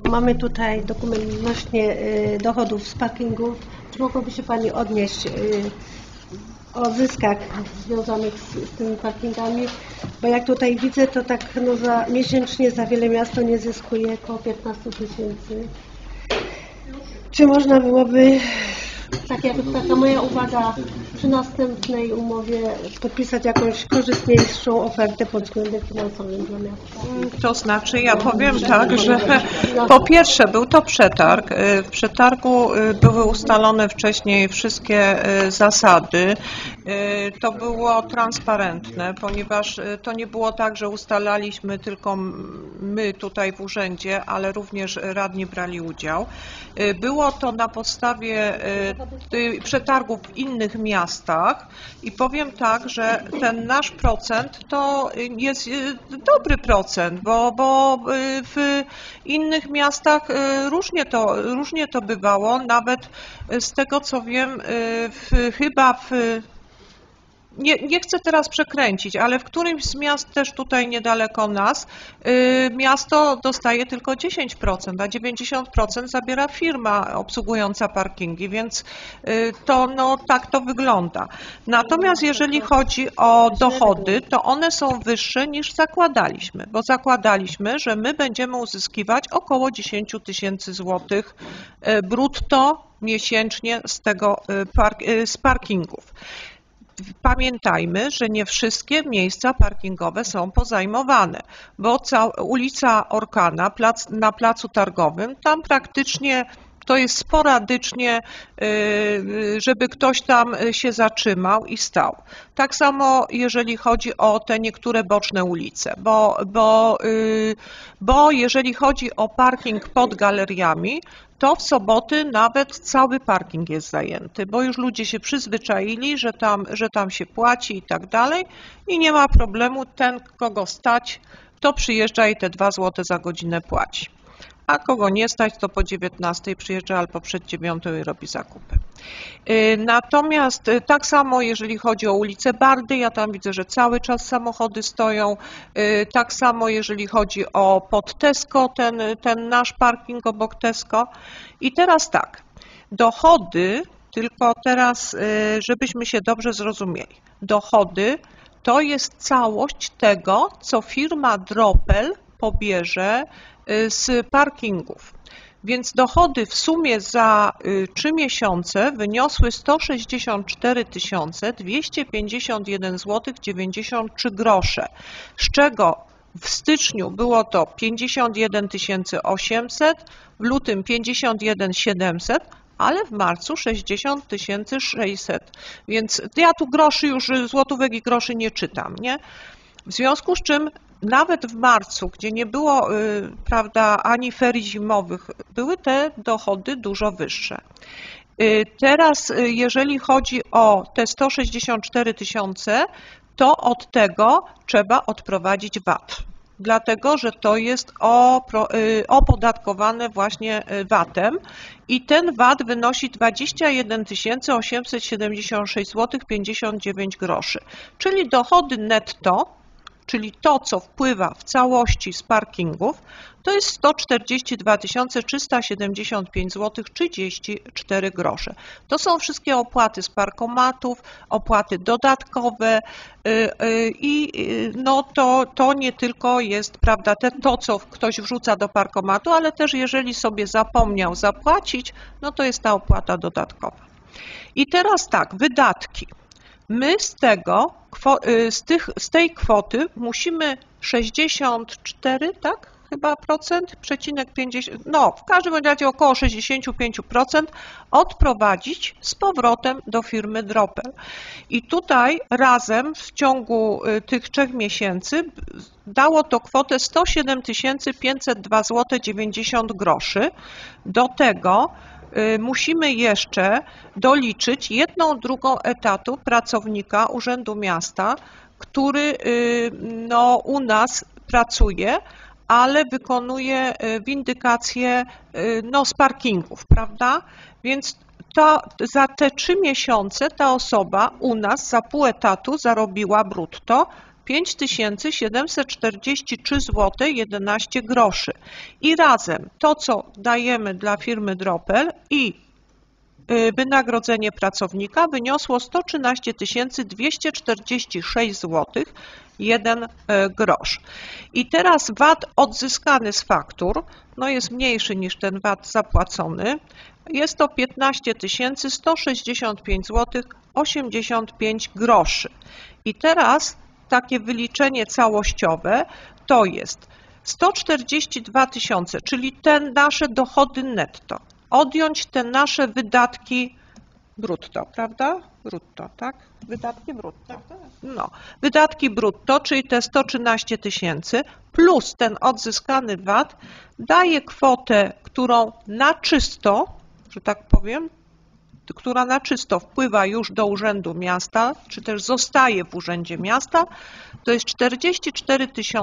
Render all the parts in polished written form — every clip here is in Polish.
mamy tutaj dokument odnośnie dochodów z parkingów. Czy mogłaby się Pani odnieść o zyskach związanych z tymi parkingami? Bo jak tutaj widzę, to tak no, miesięcznie za wiele miasto nie zyskuje około 15 000. Czy można byłoby, tak jak taka moja uwaga, przy następnej umowie podpisać jakąś korzystniejszą ofertę pod względem finansowym dla miasta? To znaczy, ja powiem tak, że po pierwsze był to przetarg. W przetargu były ustalone wcześniej wszystkie zasady. To było transparentne, ponieważ to nie było tak, że ustalaliśmy tylko my tutaj w urzędzie, ale również radni brali udział. Było to na podstawie przetargów w innych miastach i powiem tak, że ten nasz procent to jest dobry procent, bo w innych miastach różnie to bywało, nawet z tego co wiem, nie chcę teraz przekręcić, ale w którymś z miast też tutaj niedaleko nas miasto dostaje tylko 10%, a 90% zabiera firma obsługująca parkingi, więc to no, tak to wygląda. Natomiast jeżeli chodzi o dochody, to one są wyższe niż zakładaliśmy, bo zakładaliśmy, że my będziemy uzyskiwać około 10 000 złotych brutto miesięcznie z parkingów. Pamiętajmy, że nie wszystkie miejsca parkingowe są pozajmowane, bo ulica Orkana na placu targowym, tam praktycznie to jest sporadycznie, żeby ktoś tam się zatrzymał i stał. Tak samo jeżeli chodzi o te niektóre boczne ulice, bo jeżeli chodzi o parking pod galeriami, to w soboty nawet cały parking jest zajęty, bo już ludzie się przyzwyczaili, że tam się płaci i tak dalej i nie ma problemu, ten kogo stać, to przyjeżdża i te 2 zł za godzinę płaci. A kogo nie stać, to po 19 przyjeżdża albo przed 9 i robi zakupy. Natomiast tak samo jeżeli chodzi o ulicę Bardy, ja tam widzę, że cały czas samochody stoją. Tak samo jeżeli chodzi o pod Tesco, ten nasz parking obok Tesco. I teraz tak, dochody, tylko teraz żebyśmy się dobrze zrozumieli, dochody to jest całość tego, co firma Dropel pobierze z parkingów. Więc dochody w sumie za 3 miesiące wyniosły 164 251 zł 93 grosze, z czego w styczniu było to 51 800, w lutym 51 700, ale w marcu 60 600. Więc ja tu groszy już, złotówek i groszy nie czytam, nie? W związku z czym nawet w marcu, gdzie nie było, prawda, ani ferii zimowych, były te dochody dużo wyższe. Teraz, jeżeli chodzi o te 164 000, to od tego trzeba odprowadzić VAT, dlatego że to jest opodatkowane właśnie VAT-em i ten VAT wynosi 21 876 zł 59 groszy, czyli dochody netto, czyli to, co wpływa w całości z parkingów, to jest 142 375 zł 34 grosze. To są wszystkie opłaty z parkomatów, opłaty dodatkowe i no to nie tylko jest, prawda, to, co ktoś wrzuca do parkomatu, ale też jeżeli sobie zapomniał zapłacić, no to jest ta opłata dodatkowa. I teraz tak, wydatki. My z tej kwoty musimy 64, tak? Chyba procent, przecinek 50, no w każdym razie około 65% odprowadzić z powrotem do firmy Dropel. I tutaj razem w ciągu tych 3 miesięcy dało to kwotę 107 502 zł 90 groszy. Do tego musimy jeszcze doliczyć 1/2 etatu pracownika Urzędu Miasta, który no, u nas pracuje, ale wykonuje windykację no, z parkingów, prawda? Więc za te 3 miesiące ta osoba u nas za pół etatu zarobiła brutto 5743 zł 11 groszy. I razem to, co dajemy dla firmy Dropel i wynagrodzenie pracownika wyniosło 113 246 zł 1 grosz. I teraz VAT odzyskany z faktur no jest mniejszy niż ten VAT zapłacony. Jest to 15 165 zł 85 groszy. I teraz takie wyliczenie całościowe to jest 142 000, czyli te nasze dochody netto. Odjąć te nasze wydatki brutto, prawda? Brutto, tak? Wydatki brutto. No, wydatki brutto, czyli te 113 000 plus ten odzyskany VAT daje kwotę, którą na czysto, że tak powiem, która na czysto wpływa już do Urzędu Miasta, czy też zostaje w Urzędzie Miasta, to jest 44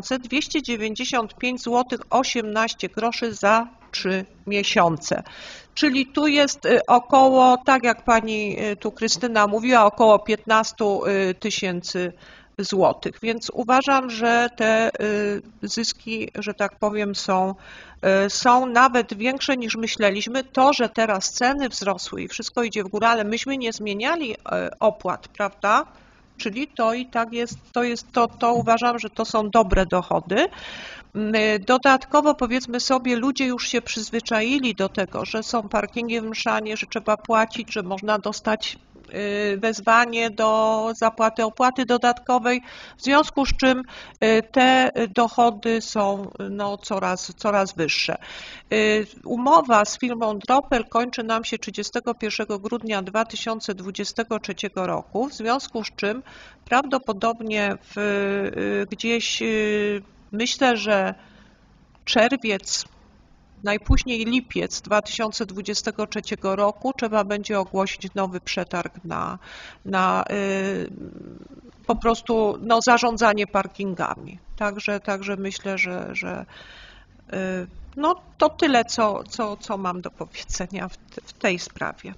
295 zł 18 groszy za 3 miesiące. Czyli tu jest około, tak jak pani tu Krystyna mówiła, około 15 000 złotych. Więc uważam, że te zyski, że tak powiem, są nawet większe niż myśleliśmy. To, że teraz ceny wzrosły i wszystko idzie w górę, ale myśmy nie zmieniali opłat, prawda? Czyli to i tak jest, to uważam, że to są dobre dochody. Dodatkowo powiedzmy sobie, ludzie już się przyzwyczaili do tego, że są parkingi w Mszanie, że trzeba płacić, że można dostać wezwanie do zapłaty opłaty dodatkowej, w związku z czym te dochody są no, coraz wyższe. Umowa z firmą Dropel kończy nam się 31 grudnia 2023 roku, w związku z czym prawdopodobnie gdzieś myślę, że czerwiec, najpóźniej lipiec 2023 roku trzeba będzie ogłosić nowy przetarg na po prostu no, zarządzanie parkingami. Także myślę, że no, to tyle, co mam do powiedzenia w tej sprawie.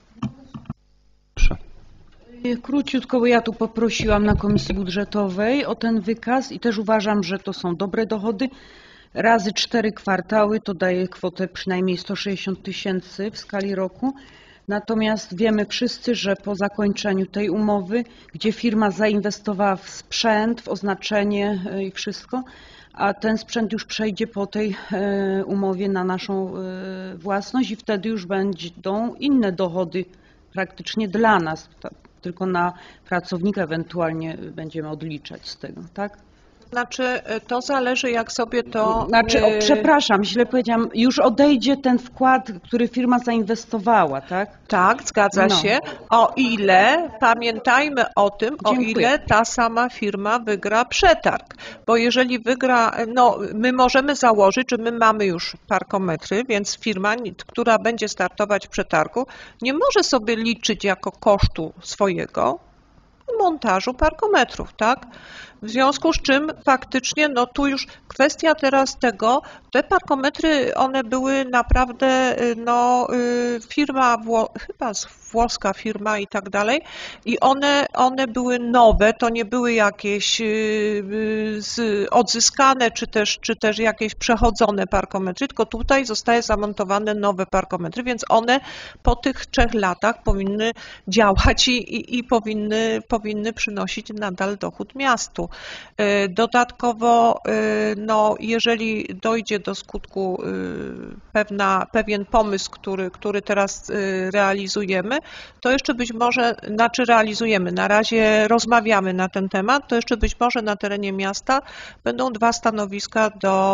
Króciutko, bo ja tu poprosiłam na Komisji Budżetowej o ten wykaz i też uważam, że to są dobre dochody. Razy 4 kwartały to daje kwotę przynajmniej 160 000 w skali roku. Natomiast wiemy wszyscy, że po zakończeniu tej umowy, gdzie firma zainwestowała w sprzęt, w oznaczenie i wszystko, a ten sprzęt już przejdzie po tej umowie na naszą własność i wtedy już będą inne dochody praktycznie dla nas. Tylko na pracownika ewentualnie będziemy odliczać z tego, tak? Znaczy, to zależy, jak sobie to... Znaczy, przepraszam, źle powiedziałam, już odejdzie ten wkład, który firma zainwestowała, tak? Tak, zgadza się. O ile, pamiętajmy o tym, Dziękuję. O ile ta sama firma wygra przetarg. Bo jeżeli wygra, no my możemy założyć, że my mamy już parkometry, więc firma, która będzie startować w przetargu, nie może sobie liczyć jako kosztu swojego montażu parkometrów, tak? W związku z czym faktycznie, no tu już kwestia teraz tego, te parkometry, one były naprawdę, no firma, chyba włoska firma i tak dalej, i one były nowe, to nie były jakieś odzyskane, czy też jakieś przechodzone parkometry, tylko tutaj zostały zamontowane nowe parkometry, więc one po tych 3 latach powinny działać i powinny przynosić nadal dochód miastu. Dodatkowo, no, jeżeli dojdzie do skutku pewien pomysł, który teraz realizujemy, to jeszcze być może, realizujemy, na razie rozmawiamy na ten temat, to jeszcze być może na terenie miasta będą 2 stanowiska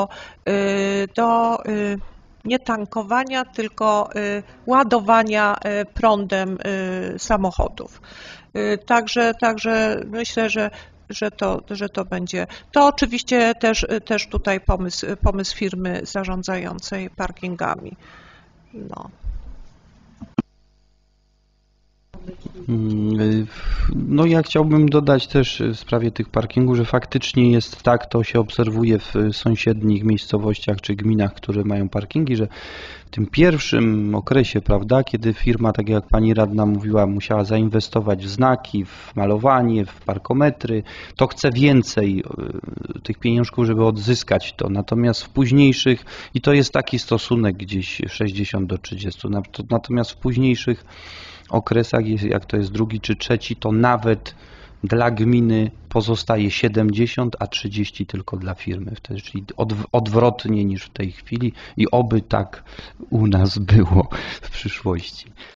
do nie tankowania, tylko ładowania prądem samochodów. Także myślę, że to będzie. To oczywiście też tutaj pomysł firmy zarządzającej parkingami. No. No ja chciałbym dodać też w sprawie tych parkingów, że faktycznie jest tak, to się obserwuje w sąsiednich miejscowościach czy gminach, które mają parkingi, że w tym pierwszym okresie, prawda, kiedy firma, tak jak pani radna mówiła, musiała zainwestować w znaki, w malowanie, w parkometry, to chce więcej tych pieniążków, żeby odzyskać to. Natomiast w późniejszych, i to jest taki stosunek gdzieś 60 do 30, natomiast w późniejszych okresach, jak to jest drugi czy trzeci, to nawet dla gminy pozostaje 70, a 30 tylko dla firmy. Czyli odwrotnie niż w tej chwili i oby tak u nas było w przyszłości.